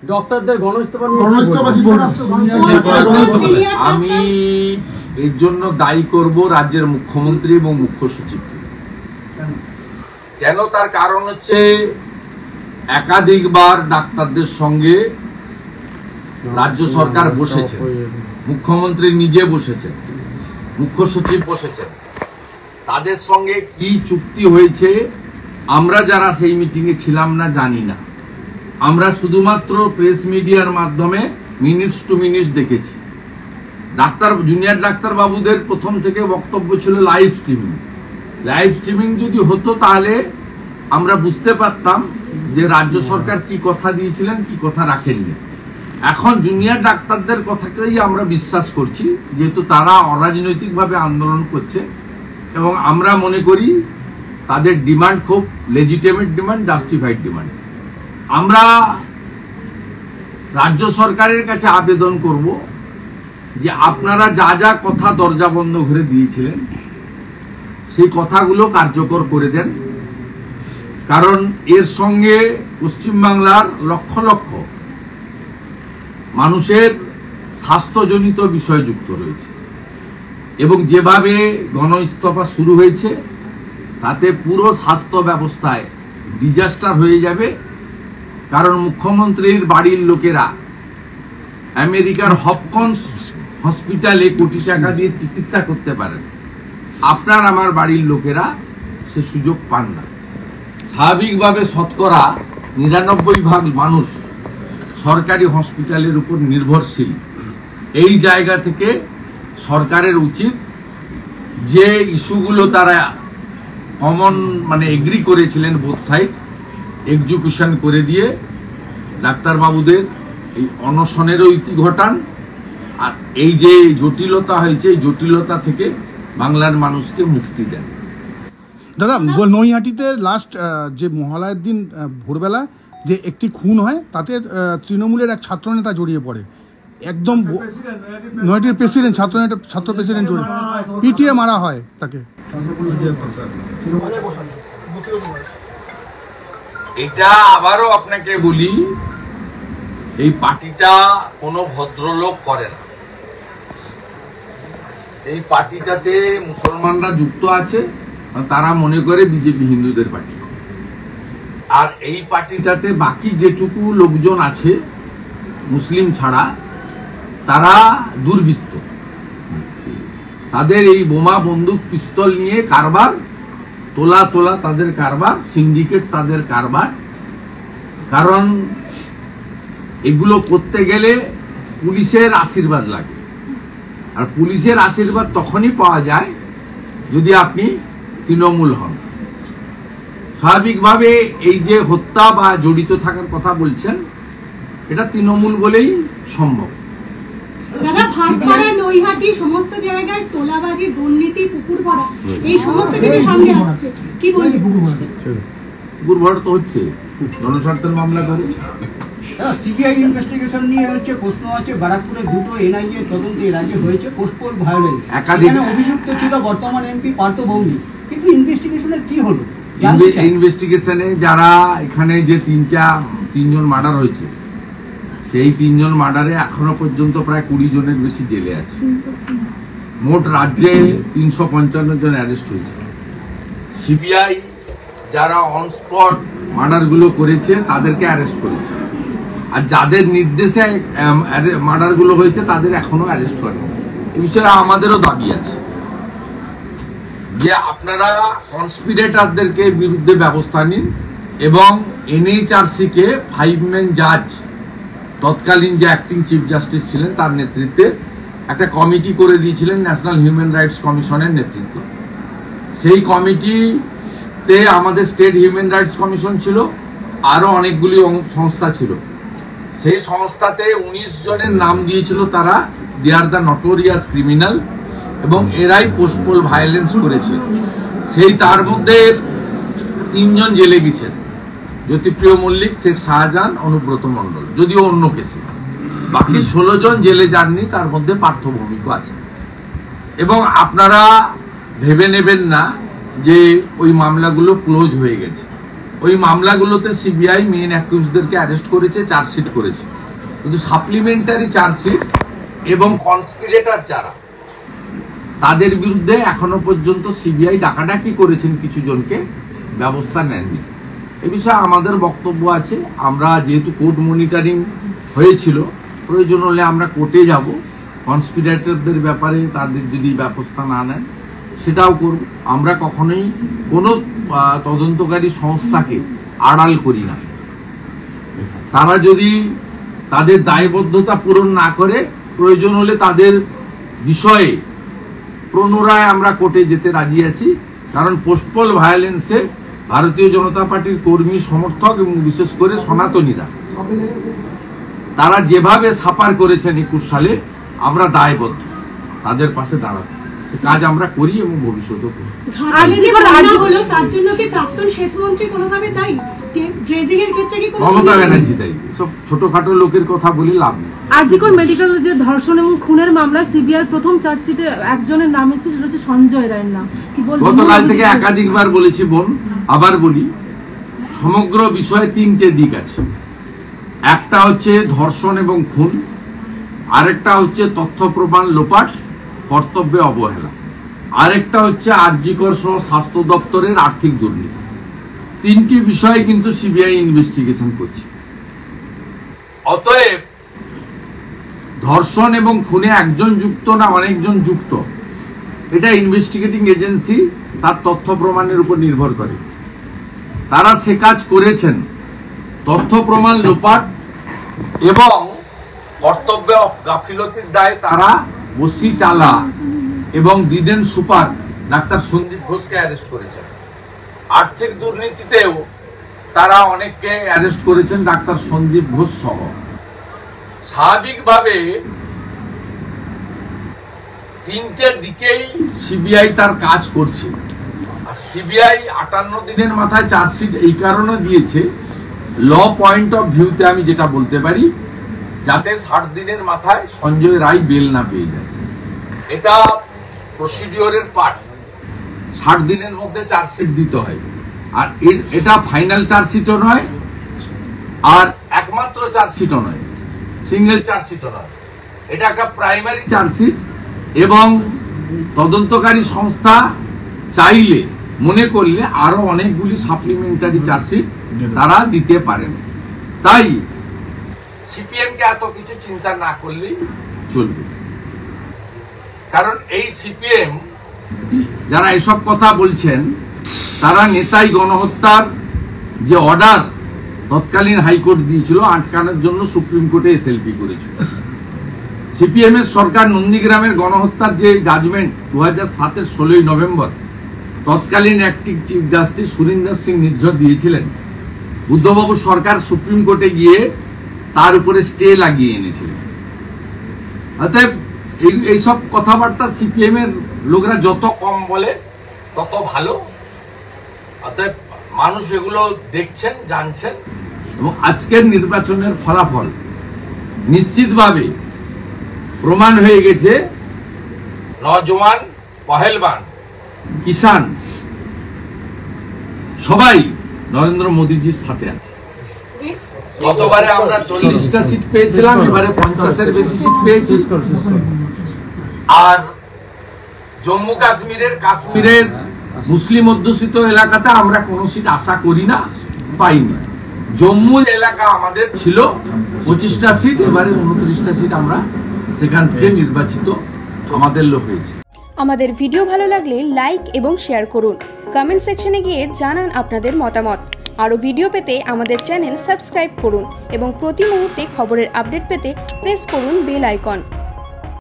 ডক্টরদের গণইস্তফা আমি এর জন্য দায়ী করব রাজ্যের মুখ্যমন্ত্রী এবং মুখ্য সচিবকে। কেন? তার কারণ হচ্ছে একাধিকবার ডাক্তারদের সঙ্গে রাজ্য সরকার বসেছে, মুখ্যমন্ত্রী নিজে বসেছেন, মুখ্য সচিব বসেছেন। তাদের সঙ্গে কি চুক্তি হয়েছে আমরা যারা সেই মিটিংয়ে ছিলাম না জানি না। আমরা শুধুমাত্র প্রেস মিডিয়ার মাধ্যমে মিনিটস টু মিনিটস দেখেছি। জুনিয়র ডাক্তার বাবুদের প্রথম থেকে বক্তব্য ছিল লাইভ স্ট্রিমিং। লাইভ স্ট্রিমিং যদি হতো তাহলে আমরা বুঝতে পারতাম যে রাজ্য সরকার কি কথা দিয়েছিলেন, কি কথা রাখেননি। এখন জুনিয়র ডাক্তারদের কথাকেই আমরা বিশ্বাস করছি, যেহেতু তারা অরাজনৈতিকভাবে আন্দোলন করছে এবং আমরা মনে করি তাদের ডিমান্ড খুব লেজিটিমেট ডিমান্ড, জাস্টিফাইড ডিমান্ড। আমরা রাজ্য সরকারের কাছে আবেদন করব যে আপনারা যা যা কথা দরজা বন্ধ করে দিয়েছিলেন সেই কথাগুলো কার্যকর করে দেন, কারণ এর সঙ্গে পশ্চিমবাংলার লক্ষ লক্ষ মানুষের স্বাস্থ্যজনিত বিষয় যুক্ত রয়েছে এবং যেভাবে গণইস্তফা শুরু হয়েছে তাতে পুরো স্বাস্থ্য ব্যবস্থায় ডিজাস্টার হয়ে যাবে। কারণ মুখ্যমন্ত্রীর বাড়ির লোকেরা আমেরিকার হপকিন্স হসপিটালে কোটি টাকা দিয়ে চিকিৎসা করতে পারেন, আপনার আমার বাড়ির লোকেরা সে সুযোগ পান না। স্বাভাবিকভাবে শতকরা ৯৯% মানুষ সরকারি হসপিটালের উপর নির্ভরশীল। এই জায়গা থেকে সরকারের উচিত যে ইস্যুগুলো তারা কমন এগ্রি করেছিলেন বোথ সাইড, এক্সিকিউশন করে দিয়ে ডাক্তারবাবুদের এই অনশনেরও ইতি ঘটান। আর এই যে জটিলতা হয়েছে এই জটিলতা থেকে বাংলার মানুষকে মুক্তি দেন। দাদা, নৈহাটিতে লাস্ট যে মহালয়ের দিন ভোরবেলা যে একটি খুন হয় তাতে তৃণমূলের এক ছাত্রনেতা জড়িয়ে পড়ে, একদম নৈহাটির প্রেসিডেন্ট, ছাত্র প্রেসিডেন্ট জড়িয়ে পিটিয়ে মারা হয় তাকে। এটা আবারও আপনাকে বলি, এই পার্টিটা কোনো ভদ্রলোক করে না। এই পার্টিটাতে মুসলমানরা যুক্ত আছে, তারা মনে করে বিজেপি হিন্দুদের পার্টি। আর এই পার্টিটাতে বাকি যেটুকু লোকজন আছে মুসলিম ছাড়া তারা দুর্বৃত্ত। তাদের এই বোমা বন্দুক পিস্তল নিয়ে কারবার, তোলা তোলা তাদের কারবার, সিন্ডিকেট তাদের কারবার। কারণ এগুলো করতে গেলে পুলিশের আশীর্বাদ লাগে, আর পুলিশের আশীর্বাদ তখনই পাওয়া যায় যদি আপনি তৃণমূল হন। স্বাভাবিকভাবে এই যে হত্যা বা জড়িত থাকার কথা বলছেন এটা তৃণমূল বলেই সম্ভব। দাদা, ভাটপাড়া, নৈহাটি সমস্ত জায়গায় তোলাবাজি, দুর্নীতি, পুকুর ভরা, এই সমস্ত কিছু সামনে আসছে, কি বলবেন? পুকুর ভরা তো হচ্ছে, জনস্বার্থের মামলা করে। সিবিআই ইনভেস্টিগেশন নিয়ে হচ্ছে প্রশ্ন আছে। ব্যারাকপুরে দুটো এনআইএ তদন্তে রাজ্যে হয়েছে পোস্টপোল ভায়োলেন্স, এখানে অভিযুক্ত ছিল বর্তমান এমপি পার্থ ভৌমিক, কিন্তু ইনভেস্টিগেশনের কি হলো? ইনভেস্টিগেশনে যারা এখানে যে তিনজন মার্ডার হয়েছে সেই 3 জন মার্ডারে এখনো পর্যন্ত প্রায় 20 জনের বেশি জেলে আছে। মোট রাজ্যে 355 জন অ্যারেস্ট হয়েছে। সিবিআই যারা অন স্পট মার্ডারগুলো করেছে তাদেরকে অ্যারেস্ট করেছে, আর যাদের নির্দেশে মার্ডারগুলো হয়েছে তাদের এখনো অ্যারেস্ট করেনি। এই বিষয়ে আমাদেরও দাবি আছে যে আপনারা কনস্পিরেটরদেরকে বিরুদ্ধে ব্যবস্থা নিন এবং এনএইচআরসি কে 5-ম্যান জাজ, তৎকালীন যে অ্যাক্টিং চিফ জাস্টিস ছিলেন তার নেতৃত্বে একটা কমিটি করে দিয়েছিলেন ন্যাশনাল হিউম্যান রাইটস কমিশনের নেতৃত্ব। সেই কমিটিতে আমাদের স্টেট হিউম্যান রাইটস কমিশন ছিল, আরো অনেকগুলি সংস্থা ছিল। সেই সংস্থাতে 19 জনের নাম দিয়েছিল তারা they are the notorious criminal এবং এরাই পোস্টপোল ভায়োলেন্স করেছে। সেই তার মধ্যে 3 জন জেলে গেছেন, জ্যোতিপ্রিয় মল্লিক, শেখ শাহজাহান, অনুব্রত মণ্ডল, যদিও অন্য কেসে। বাকি 16 জন জেলে যাননি, তার মধ্যে পার্থ ভৌমিকও আছে। এবং আপনারা ভেবে নেবেন না যে ওই মামলাগুলো ক্লোজ হয়ে গেছে, ওই মামলাগুলোতে সিবিআই মেন অ্যাকিউজদেরকে অ্যারেস্ট করেছে, চার্জশিট করেছে, কিন্তু সাপ্লিমেন্টারি চার্জশিট এবং কনস্পিরেটর যারা তাদের বিরুদ্ধে এখনো পর্যন্ত সিবিআই ডাকাডাকি করেছেন, কিছু জনকে ব্যবস্থা নেননি। এ বিষয়ে আমাদের বক্তব্য আছে, আমরা যেহেতু কোর্ট মনিটরিং হয়েছিল, প্রয়োজন হলে আমরা কোর্টে যাব, কনস্পিরেটরদের ব্যাপারে তাদের যদি ব্যবস্থা না নেন সেটাও করব। আমরা কখনোই কোনো তদন্তকারী সংস্থাকে আড়াল করি না। তারা যদি তাদের দায়বদ্ধতা পূরণ না করে, প্রয়োজন হলে তাদের বিষয়ে পুনরায় আমরা কোর্টে যেতে রাজি আছি। কারণ পোস্টপোল ভায়োলেন্সে ভারতীয় জনতা পার্টির কর্মী, সমর্থক এবং বিশেষ করে সনাতনীরা তারা যেভাবে সাফার করেছেন 21 সালে, আমরা দায়বদ্ধ তাদের পাশে দাঁড়াতে। কাজ আমরা করি এবং ভবিষ্যতেও করি। তার জন্য কি প্রাক্তন সেচমন্ত্রী কোনোভাবে দায়ী? ড্রেজিং এর ক্ষেত্রে কি মমতা ব্যানার্জি দায়ী? সব ছোটখাটো লোকের কথা বলে লাভ নেই। আরজিকর মেডিকেল যে ধর্ষণ এবং খুনের মামলায় সিবিআই প্রথম চার্জশিটে একজনের নাম এসেছে, সেটা হচ্ছে সঞ্জয় রায়ের নাম। কি বলবো, গতকাল থেকে একাধিকবার বলেছি বোন, আবার বলি, সমগ্র বিষয়ে 3টে দিক আছে। একটা হচ্ছে ধর্ষণ এবং খুন, আরেকটা হচ্ছে তথ্য প্রমাণ লোপাট, কর্তব্যে অবহেলা, আরেকটা হচ্ছে আরজিকর সহ স্বাস্থ্য দপ্তরের আর্থিক দুর্নীতি। 3টি বিষয়ে কিন্তু সিবিআই ইনভেস্টিগেশন করছে। অতএব ধর্ষণ এবং খুনে একজন যুক্ত না অনেকজন যুক্ত, এটা ইনভেস্টিগেটিং এজেন্সি তার তথ্য প্রমাণের উপর নির্ভর করে। তারা সে কাজ করেছেন। তথ্য প্রমাণ লোপাট এবং কর্তব্যে গাফিলতির দায়ে তারা ওসি টালা এবং দিদেন সুপার ডাক্তার সন্দীপ ঘোষকে অ্যারেস্ট করেছেন। আর্থিক দুর্নীতিতেও তারা অনেককে অ্যারেস্ট করেছেন, ডাক্তার সন্দীপ ঘোষ সহ। স্বাভাবিকভাবে 3টে দিকেই সিবিআই তার কাজ করছে। আর সিবিআই 58 দিনের মাথায় চার্জশিট এই কারণে দিয়েছে, ল পয়েন্ট অফ ভিউতে আমি যেটা বলতে পারি, যাতে 60 দিনের মাথায় সঞ্জয় রায় বেল না পেয়ে যায়। এটা প্রসিডিওরের পার্ট। 60 দিনের মধ্যে চার্জশিট দিতে হয়। আর এটা ফাইনাল চার্জশিটও নয়, আর একমাত্র চার্জশিটও নয়, সিঙ্গেল চার্জশিটও নয়। এটা একটা প্রাইমারি চার্জশিট এবং তদন্তকারী সংস্থা চাইলে, মনে করলে আরো অনেকগুলি সাপ্লিমেন্টারি চার্জশিট তারা দিতে পারেন। তাই সিপিএমকে এত কিছু চিন্তা না করলেই চলবে। কারণ এই সিপিএম যারা এসব কথা বলছেন, তারা নেতাই গণহত্যার যে অর্ডার তৎকালীন হাইকোর্ট দিয়েছিল আটকানোর জন্য সুপ্রিম কোর্টে এসএলপি করেছিল। সিপিএম এর সরকার নন্দীগ্রামের গণহত্যার যে জাজমেন্ট 2007-এর 16ই নভেম্বর তৎকালীন acting chief justice Surinder Singh Nijjar দিয়েছিলেন, বুদ্ধবাবু সরকার সুপ্রিম কোর্টে গিয়ে তার উপরে স্টে লাগিয়ে এনেছিলেন। অতএব এইসব কথাবার্তা সিপিএম এর লোকরা যত কম বলে তত ভালো। অতএব মানুষ এগুলো দেখছেন, জানছেন, এবং আজকের নির্বাচনের ফলাফল নিশ্চিতভাবে প্রমাণ হয়ে গেছে নওজোয়ান, পহেলবান, কিষান সবাই নরেন্দ্র মোদীজির সাথে আছে। গতবারে আমরা 40টা সিট পেয়েছিলাম, এবারে 50-এর বেশি সিট পেয়েছি। আর জম্মু কাশ্মীরের মুসলিম অধ্যুষিত এলাকাতে আমরা কোনো সিট আশা করি না, পাইনি। জম্মু এলাকা আমাদের ছিল 25টা সিট, এবারে 29টা সিট আমরা সেখান থেকে নির্বাচিত আমাদের লোক হয়েছে। আমাদের ভিডিও ভালো লাগলে লাইক এবং শেয়ার করুন। কমেন্ট সেকশনে গিয়ে জানান আপনাদের মতামত। আরও ভিডিও পেতে আমাদের চ্যানেল সাবস্ক্রাইব করুন এবং প্রতি মুহূর্তে খবরের আপডেট পেতে প্রেস করুন বেল আইকন।